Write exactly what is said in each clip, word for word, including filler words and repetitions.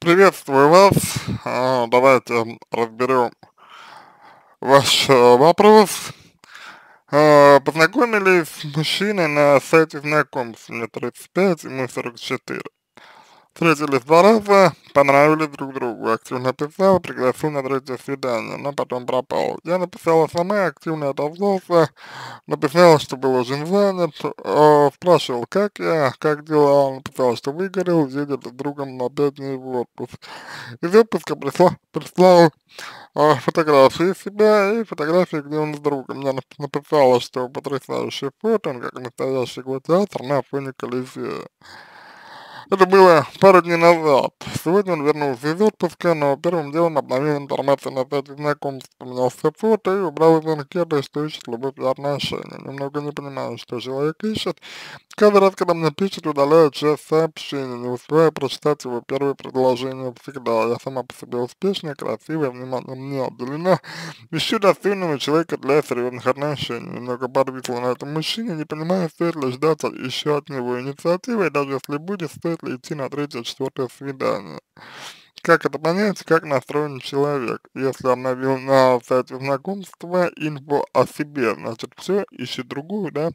Приветствую вас. А, Давайте разберем ваш э, вопрос. А, Познакомились с мужчиной на сайте знакомств. Мне тридцать пять, ему сорок четыре. Встретились два раза, понравились друг другу. Активно писал, пригласил на третье свидание, но потом пропал. Я написала сама, активно отозвался, написала, что был очень занят, э, спрашивал, как я, как дела, он написал, что выгорел, едет с другом на пять дней в отпуск. Из отпуска прислал, прислал а, фотографии себя и фотографии, где он с другом. Мне нап- написала, что потрясающее фото, он как настоящий гладиатор на фоне Колизея. Это было пару дней назад. Сегодня он вернулся из отпуска, но первым делом обновил информацию на сайте знакомств, поменял все фото и убрал из анкеты, что ищет любовь и отношения. Немного не понимаю, что человек ищет. Каждый раз, когда мне пишет, удаляю часть сообщений, не успеваю прочитать его первое предложение всегда. Я сама по себе успешная, красивая, внимание мне уделено. Ищу достойного человека для серьезных отношений. Немного подвисла на этом мужчине, не понимаю, стоит ли ждать еще от него инициативы, и даже если будет, стоит ли идти на третье, четвертое свидание. Как это понять, как настроен человек? Если обновил на сайте знакомства инфо о себе, значит все, ищет другую, да?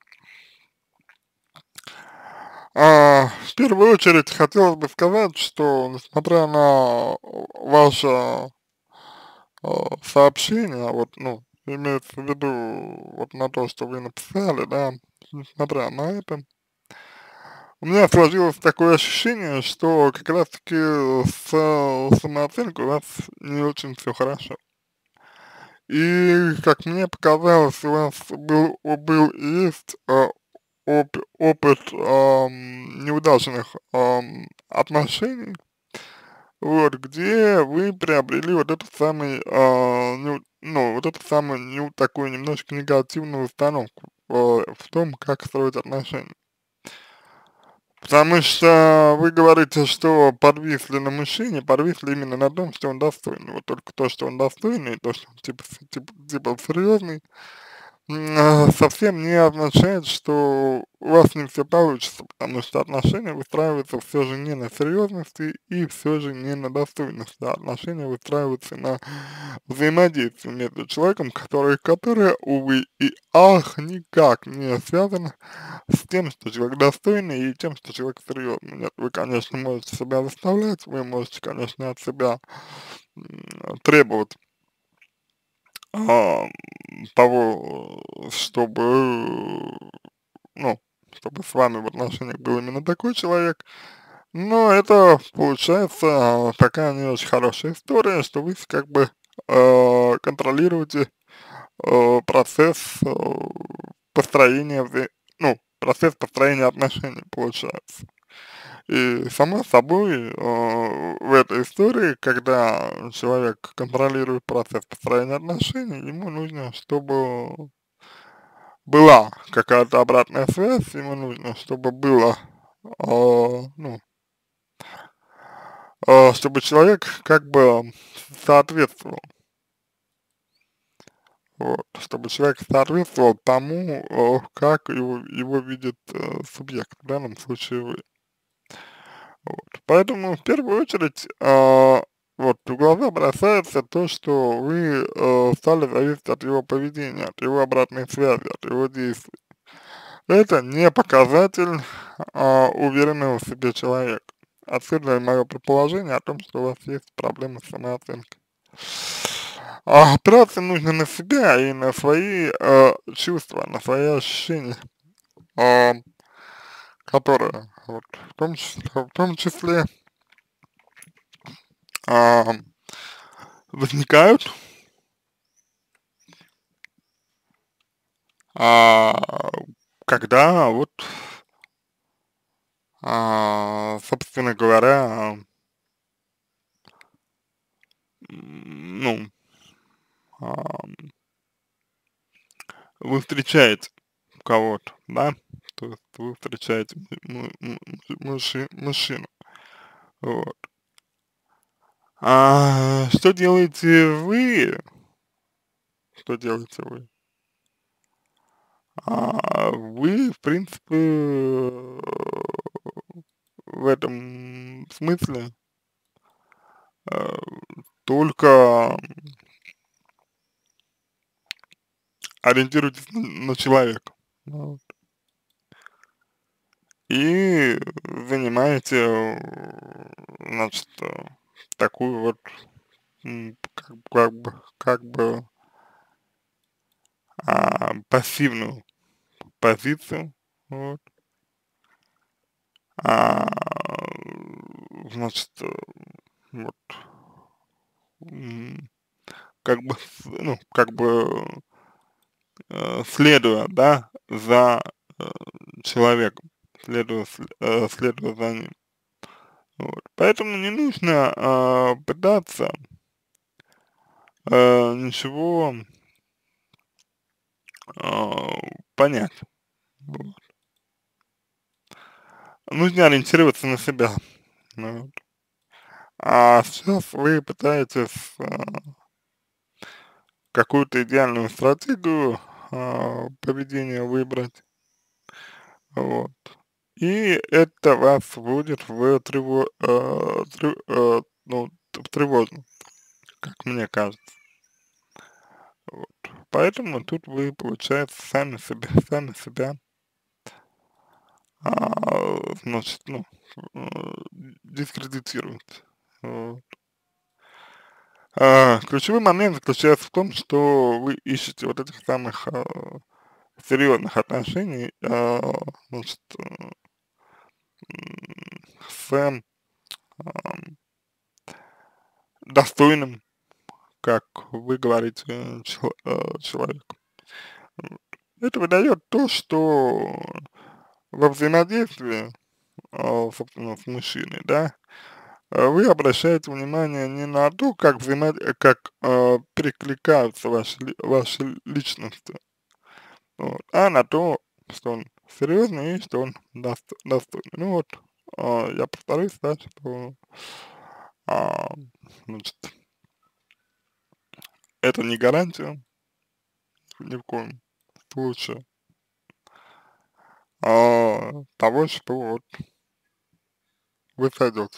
А, в первую очередь хотелось бы сказать, что несмотря на ваше а, сообщение, вот, ну, имеется в виду вот на то, что вы написали, да, несмотря на это, у меня сложилось такое ощущение, что как раз-таки с самооценкой у вас не очень все хорошо. И, как мне показалось, у вас был, о- был и есть а, оп- опыт ам, неудачных ам, отношений, вот, где вы приобрели вот этот самый, а, ну, ну, вот эту самую, ну, такую немножко негативную установку э, в том, как строить отношения. Потому что вы говорите, что подвисли на мужчине, подвисли именно на том, что он достойный. Вот только то, что он достойный, то, что он типа, с- типа, типа серьезный, м, а, совсем не означает, что у вас не все получится, потому что отношения выстраиваются все же не на серьезности и все же не на достойности, а отношения выстраиваются на взаимодействии между человеком, который, которое, увы и ах, никак не связано с тем, что человек достойный и тем, что человек серьезный. Нет, вы, конечно, можете себя заставлять, вы можете, конечно, от себя м, требовать а, того, чтобы, ну, чтобы с вами в отношениях был именно такой человек. Но это получается такая не очень хорошая история, что вы как бы э, контролируете э, процесс э, построения, вза- ну, процесс построения отношений получается. И само собой, э, в этой истории, когда человек контролирует процесс построения отношений, ему нужно, чтобы была какая-то обратная связь, ему нужно, чтобы было, э, ну, э, чтобы человек как бы соответствовал, вот, чтобы человек соответствовал тому, э, как его, его видит э, субъект, в данном случае вы. Вот. Поэтому в первую очередь а, вот в глаза бросается то, что вы э, стали зависеть от его поведения, от его обратной связи, от его действий. Это не показатель а, уверенного в себе человека. Отсюда и мое предположение о том, что у вас есть проблемы с самооценкой. А опираться нужно на себя и на свои э, чувства, на свои ощущения, а, которые вот, в том числе, в том числе а, возникают, а, когда вот, а, собственно говоря, м, ну, а, вы встречаете кого-то, да, то есть вы встречаете му- му- му- мужи- мужчину, вот. А что делаете вы, что делаете вы? А вы, в принципе, э, в этом смысле э, только ориентируйтесь на, на человека, вот, и занимаете, э, значит, э, такую вот, м, как, как бы, как бы а, пассивную позицию, вот, а, значит, э, вот, м, как бы, с- ну, как бы э, следуя, да, за э, человеком, следуя, сл- э, следуя за ним. Вот. Поэтому не нужно э, пытаться э, ничего э, понять. Вот. Нужно ориентироваться на себя. Ну вот. А сейчас вы пытаетесь э, какую-то идеальную стратегию э, поведения выбрать. Вот. И это вас вводит в трево, э, трев- э, ну, в тревожность, как мне кажется. Вот. Поэтому тут вы, получается, сами себя, сами себя, а, значит, ну, э, дискредитируете. Вот. А, ключевой момент заключается в том, что вы ищете вот этих самых а, серьезных отношений, а, значит, э, м, с ам, достойным, как вы говорите, чел- э, человеком. Вот. Это выдает то, что во взаимодействии, а, собственно, с мужчиной, да, а, вы обращаете внимание не на то, как взаимо э, как, а, перекликаются ваши ли ваши личности, вот, а на то, что он серьезный и что он дост достойный. Ну вот, а, я повторюсь, да, что, а, значит, это не гарантия ни в коем случае, а, того, что вот вы сойдете.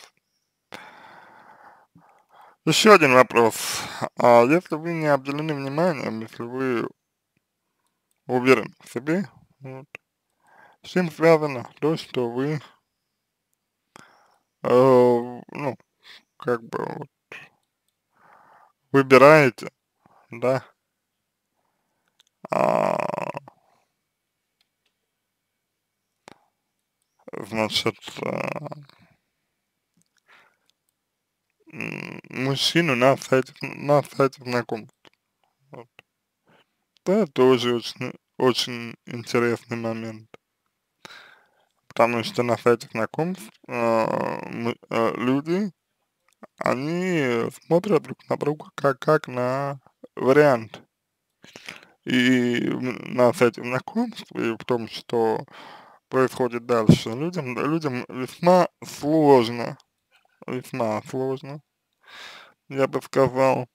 Еще один вопрос. А если вы не обделены вниманием, если вы уверены в себе, вот, с чем связано то, что вы, э, ну, как бы вот выбираете, да, а, значит, а, м, мужчину на сайте, на сайте знакомств. Вот. Это тоже очень, очень интересный момент, потому что на сайте знакомств а, мы, а, люди, они смотрят друг на друга как, как на вариант. И м, на сайте знакомств, и в том, что происходит дальше, людям, людям весьма сложно, весьма сложно, я бы сказал,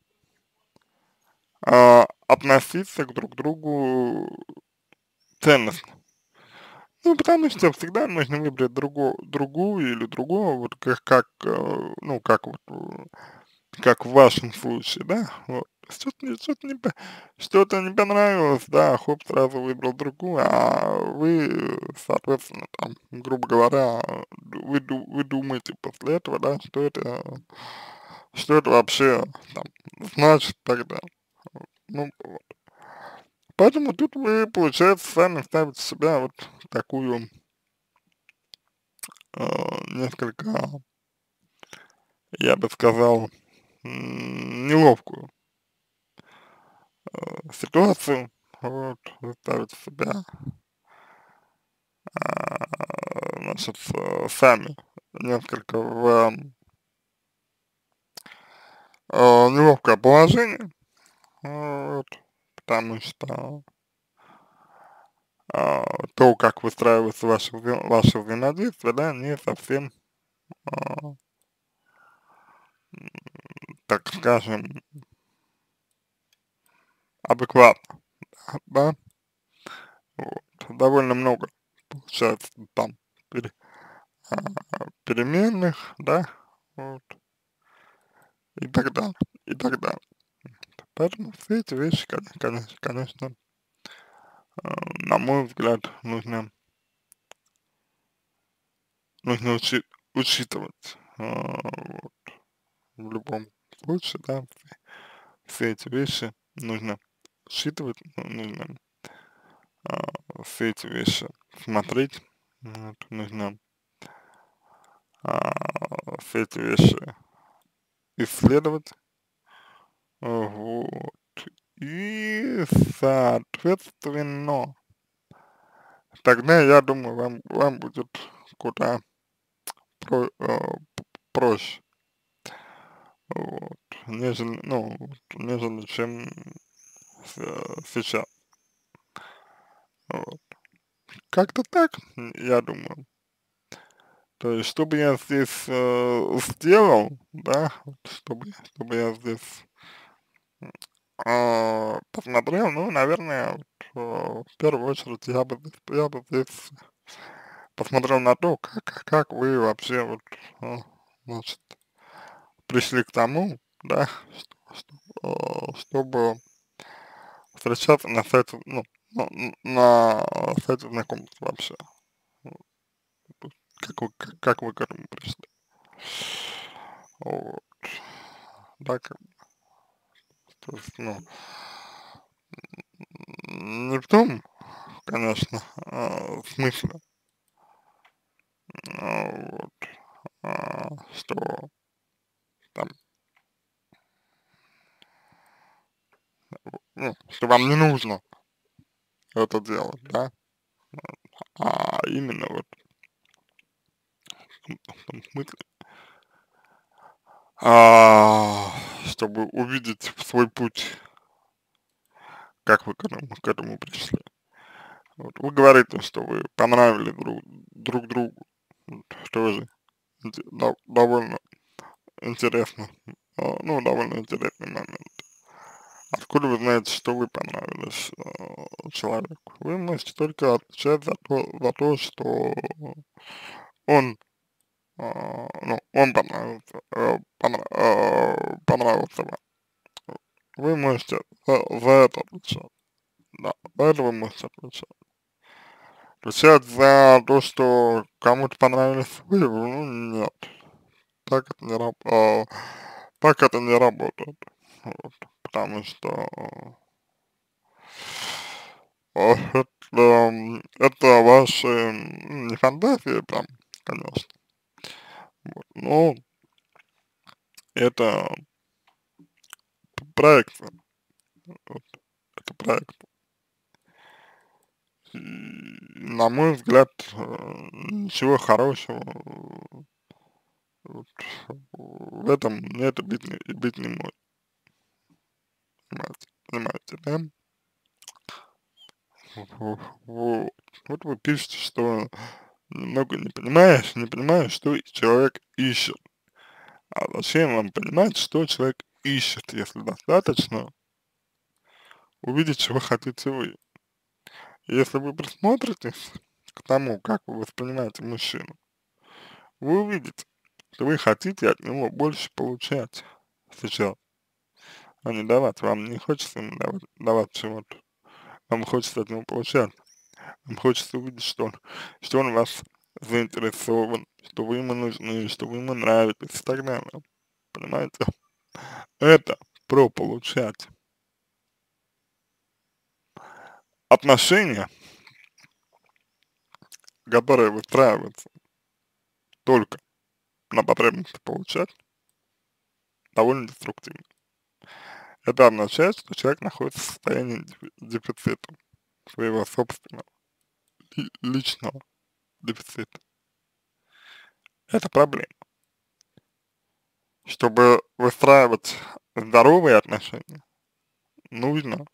а, относиться к друг другу ценностно. Ну, потому что всегда нужно выбрать друго, другую или другого, вот как, как, э, ну, как вот, э, как в вашем случае, да, вот. Что-то не, что-то не, по- что-то не понравилось, да, хоп, сразу выбрал другую, а вы, э, соответственно, там, грубо говоря, э, вы, ду- вы думаете после этого, да, что это, что это вообще, там, значит тогда. Ну, вот. Поэтому тут вы, получается, сами ставите себя вот в такую, э, несколько, я бы сказал, м, неловкую э, ситуацию, вот, вы ставите себя, а, значит, э, сами несколько в э, неловкое положение, вот, потому что а, то, как выстраивается ваше, вза- ваше взаимодействие, да, не совсем, а, так скажем, адекватно, да, вот, довольно много получается там пере- а, переменных, да, вот, и так далее, и так далее. Поэтому все эти вещи, коне- конечно, конечно, э, на мой взгляд, нужно, нужно учи- учитывать, э, вот, в любом случае, да, все, все эти вещи нужно учитывать, ну, нужно а, все эти вещи смотреть, вот, нужно а, все эти вещи исследовать, вот, и, соответственно, тогда, я думаю, вам, вам будет куда про, э, п- проще, вот, нежели, ну, вот, нежели чем с- сейчас, вот. Как-то так, м, я думаю. То есть, что бы я здесь э, сделал, да, вот, чтобы, чтобы я здесь а, посмотрел, ну, наверное, вот, э, в первую очередь я бы, здесь- я бы здесь посмотрел на то, как, как вы вообще вот, э, значит, пришли к тому, да, что, что, э, чтобы встречаться на сайте, ну, на, на сайте знакомств вообще. Вот, как вы, как, как вы к этому пришли? Вот, да, как, то есть, ну, не в том, конечно, а, смысле, а, вот, а, что там, ну, что вам не нужно это делать, да, а именно вот в том, в том смысле, а, чтобы увидеть свой путь, как вы к этому, к этому пришли. Вот вы говорите, что вы понравились друг, друг другу, вот, тоже инте- дов- довольно интересно, а, ну, довольно интересный момент. Откуда вы знаете, что вы понравились э, человеку? Вы можете только отвечать за то, за то, что он, э, ну, он понравился, э, понра- э, понравился вам. Вы можете за, за это отвечать, да, за это вы можете отвечать. Отвечать за то, что кому-то понравились вы, ну, нет, так это не, раб- э, так это не работает, вот, потому что О, это, м, это ваши, м, не фантазии прям, конечно, вот, но это проекция, вот, это проект. И, на мой взгляд, э, ничего хорошего э, вот, в этом нет и быть, не- и быть не может, понимаете, понимаете, да? Во- Вот, вот вы пишете, что немного не понимаешь, не понимаешь, что человек ищет. А зачем вам понимать, что человек ищет, если достаточно увидеть, чего хотите вы? Если вы присмотритесь к тому, как вы воспринимаете мужчину, вы увидите, что вы хотите от него больше получать сейчас, а не давать. Вам не хочется ему давать, давать чего-то, вам хочется от него получать. Вам хочется увидеть, что он, что он в вас заинтересован, что вы ему нужны, что вы ему нравитесь и так далее. Понимаете? Это про получать. Отношения, которые выстраиваются только на потребности получать, довольно деструктивны. Это означает, что человек находится в состоянии дефи- дефицита, своего собственного, ли- личного дефицита. Это проблема. Чтобы выстраивать здоровые отношения, нужно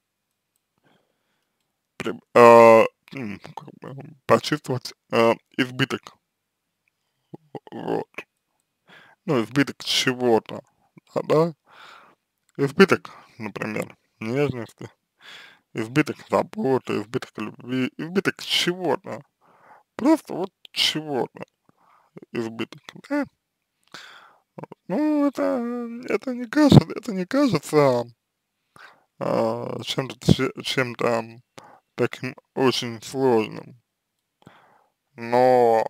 при- э, м, как бы почувствовать э, избыток. Вот. Ну, избыток чего-то, а, да? Избыток, например, нежности, избыток заботы, избыток любви, избыток чего-то. Просто вот чего-то избыток, да? Ну, это, это не кажется, это не кажется а, чем-то, че- чем-то таким очень сложным, но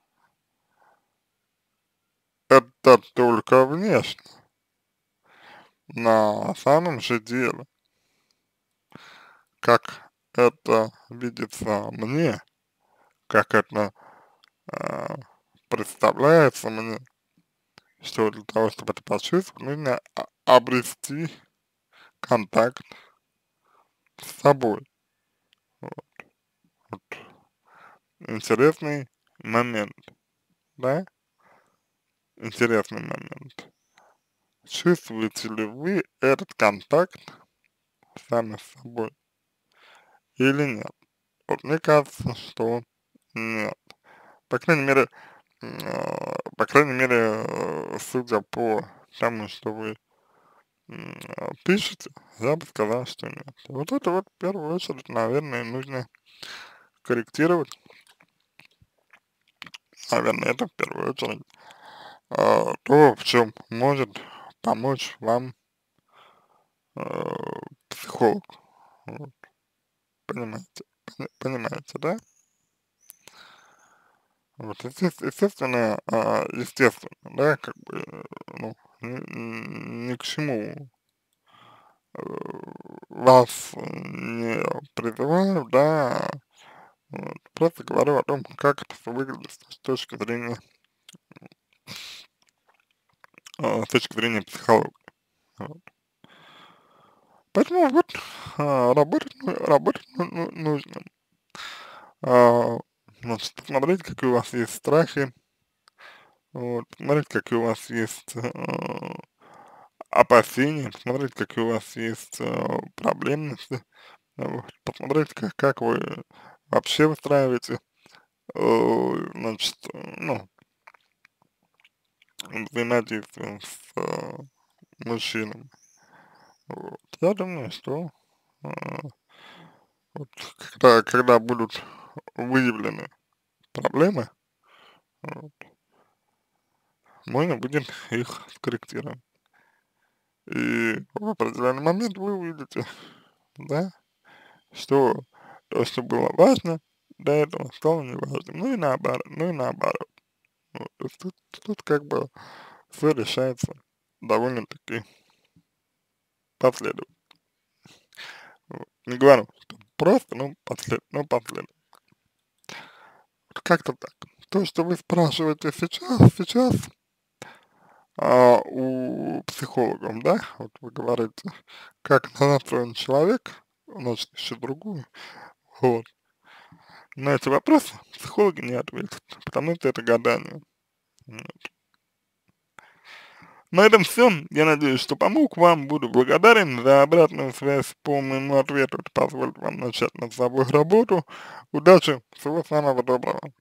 это только внешне. На самом же деле, как это видится мне, как это а, представляется мне, что для того, чтобы это почувствовать, нужно а- обрести контакт с собой. Вот. Вот. Интересный момент, да? Интересный момент. Чувствуете ли вы этот контакт сами с собой или нет? Вот мне кажется, что нет. По крайней мере, м, а, по крайней мере, э, судя по тому, что вы м, а, пишете, я бы сказал, что нет. Вот это вот в первую очередь, наверное, нужно корректировать. Наверное, это в первую очередь а, то, в чем может помочь вам э, психолог. Вот, понимаете, пони- понимаете, да? Вот, естественно, естественно, а, естественно, да, как бы, э, ну, ни, ни к чему э, вас не призываю, да, вот, просто говорю о том, как это всё выглядит с точки зрения, а, с точки зрения психологии. Вот. Поэтому вот а, работать, ну, работать ну, ну, нужно. А, значит, посмотреть, какие у вас есть страхи, вот, посмотреть, какие у вас есть а, опасения, посмотреть, какие у вас есть а, проблемности, вот, посмотреть, как, как вы вообще выстраиваете, э, значит, э, ну, взаимодействие с э, мужчинами. Вот. Я думаю, что э, вот, когда, когда будут выявлены проблемы, вот, можно будет их скорректировать. И в определенный момент вы увидите, да, что то, что было важно, до этого стало неважным. Ну и наоборот, ну и наоборот. Вот. То есть тут, тут как бы все решается довольно-таки последовательно. Вот. Не говорю, что просто, но послед, но последовательно. Вот как-то так. То, что вы спрашиваете сейчас, сейчас а, у психологов, да, вот вы говорите, как настроен человек, значит, еще другую, вот. На эти вопросы психологи не ответят, потому что это гадание. М. На этом все. Я надеюсь, что помог вам. Буду благодарен за обратную связь по моему ответу. Это позволит вам начать над собой работу. Удачи, всего самого доброго.